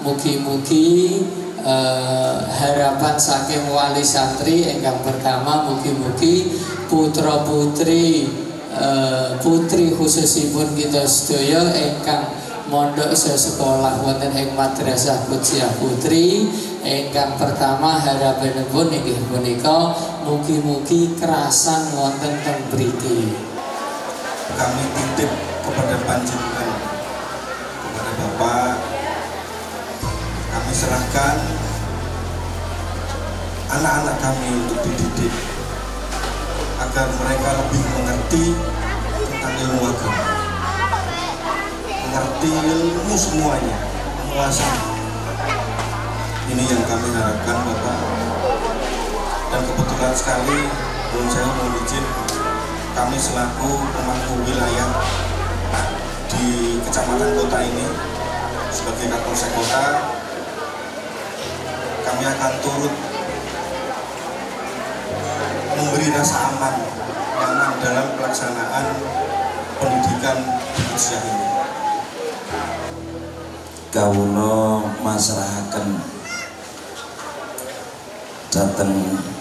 mugi-mugi harapan saking wali santri ingkang pertama, mugi-mugi putra putri putri khususipun kita sedaya ingkang mondok sekolah wonten ing Madrasah Qudsiah Putri ingkang pertama harapanipun inggih punika mugi-mugi kerasan wonten teng mriki. Kami titip kepada panjenengan, kepada Bapak, kami serahkan anak-anak kami untuk dididik agar mereka lebih mengerti tentang ilmu agama, mengerti ilmu semuanya, menguasai. Ini yang kami harapkan Bapak. Dan kebetulan sekali, saya mohon izin, kami selaku pemangku wilayah di kecamatan kota ini sebagai Kapolsek Kota, kami akan turut memberi rasa aman, nyaman dalam pelaksanaan pendidikan di Qudsiah ini. Kawula masrahaken dateng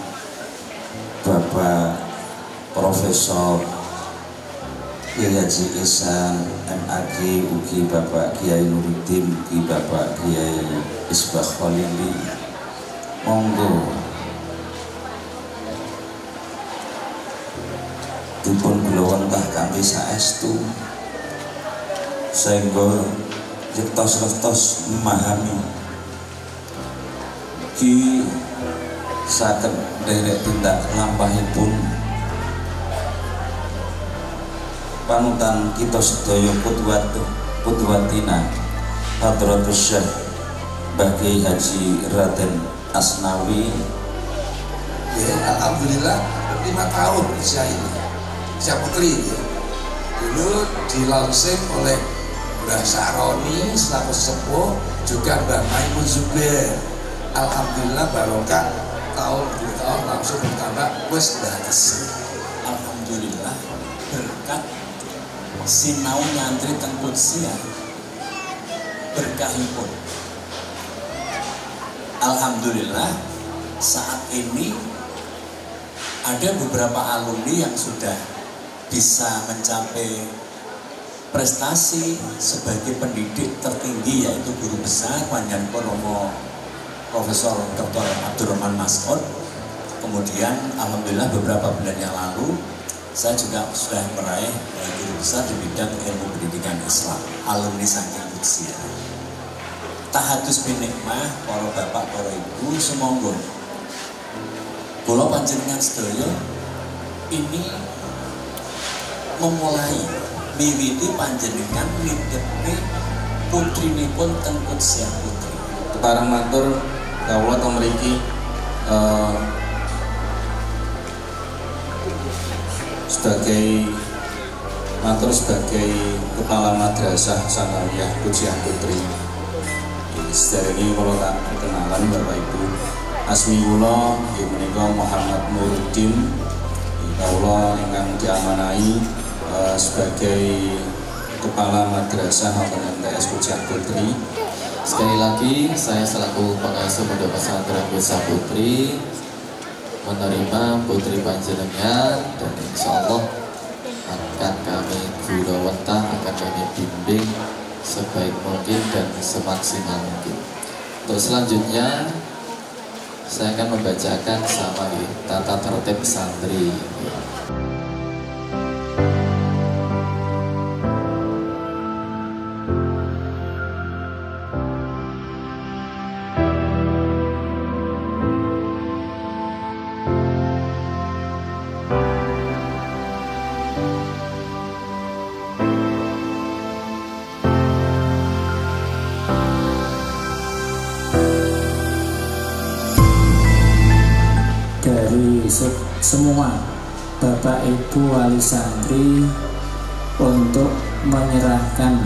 Bapak Profesor Kiai Haji Ihsan MAG, ugi Bapak Kiai Nuruddin, ugi Bapak Kiai Isbah Khalili. Monggo dipun gelawentah kanthi saestu sehingga ngertos-ngertos memahami ki saged nderek tindak lampahipun panutan kita sedaya putwatina Hadratus Syekh Mbah Kiai Haji Raden Asnawi. Ya, alhamdulillah 5 tahun usia ini, usia putri ya. Dulu dilansing oleh Mbah Saroni selaku sesepuh, juga Mbah Maimun Zubair. Alhamdulillah barokah, tahun 2 tahun langsung bertambah wis bagus. Alhamdulillah berkat sinau nyantri teng Qudsiah berkahipun. Alhamdulillah saat ini ada beberapa alumni yang sudah bisa mencapai prestasi sebagai pendidik tertinggi, yaitu guru besar Panjenengan Romo Profesor Dr. Abdurrahman Mas'ud. Kemudian alhamdulillah beberapa bulan yang lalu saya juga sudah meraih guru besar di bidang ilmu pendidikan Islam, alumni saking Qudsiah. Tahadus binikmah para bapak, para ibu, semonggo kula panjenengan sedaya ini memulai miwiti panjenengan nitipne putrinipun teng Qudsiah Putri. Parang matur kawula teng mriki sebagai matur sebagai Kepala Madrasah Sanawiyah Qudsiah Putri. Sedherenge kula tak kenalan Bapak Ibu. Asmi kula inggih menika Muhammad Nuruddin. Kawula ingkang diamanahi sebagai Kepala Madrasah MTS Qudsiah Putri. Sekali lagi saya selaku pengasuh Pondok Pesantren Qudsiah Putri menerima putri panjenengan, dan insya Allah akan kami gulawentah, akan kami bimbing sebaik mungkin dan semaksimal mungkin. Untuk selanjutnya saya akan membacakan sama tata tertib santri. Dari semua Bapak Ibu wali santri untuk menyerahkan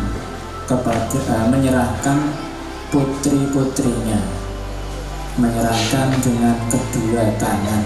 putri-putrinya, menyerahkan dengan kedua tangan,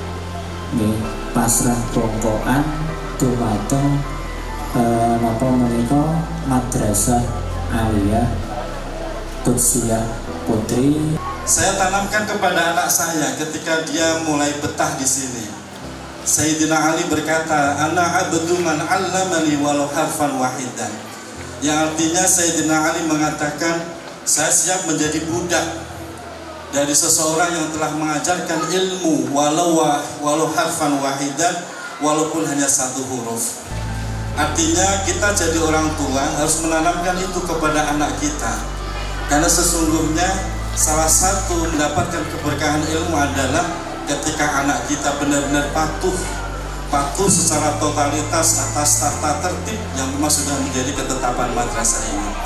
pasrah bongkoan dumateng napa menika Madrasah Aliyah Qudsiah Putri. Saya tanamkan kepada anak saya ketika dia mulai betah di sini. Sayyidina Ali berkata, "Ana abdu man 'allamani walau harfan wahidan." Yang artinya Sayyidina Ali mengatakan, saya siap menjadi budak dari seseorang yang telah mengajarkan ilmu walau harfan wahidan, walaupun hanya satu huruf. Artinya kita jadi orang tua harus menanamkan itu kepada anak kita. Karena sesungguhnya salah satu mendapatkan keberkahan ilmu adalah ketika anak kita benar-benar patuh secara totalitas atas tata tertib yang memang sudah menjadi ketetapan madrasah ini.